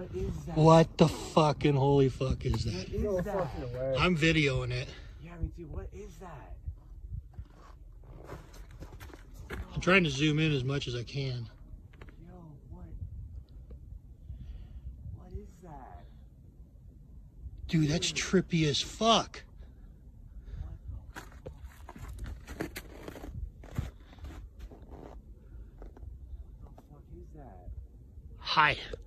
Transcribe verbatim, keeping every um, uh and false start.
What is that? What the fucking holy fuck is that? What is No that? fucking way. I'm videoing it. Yeah, me too. What is that? I'm trying to zoom in as much as I can. Yo, what? What is that? Dude, that's trippy as fuck. What the fuck is that? Hi.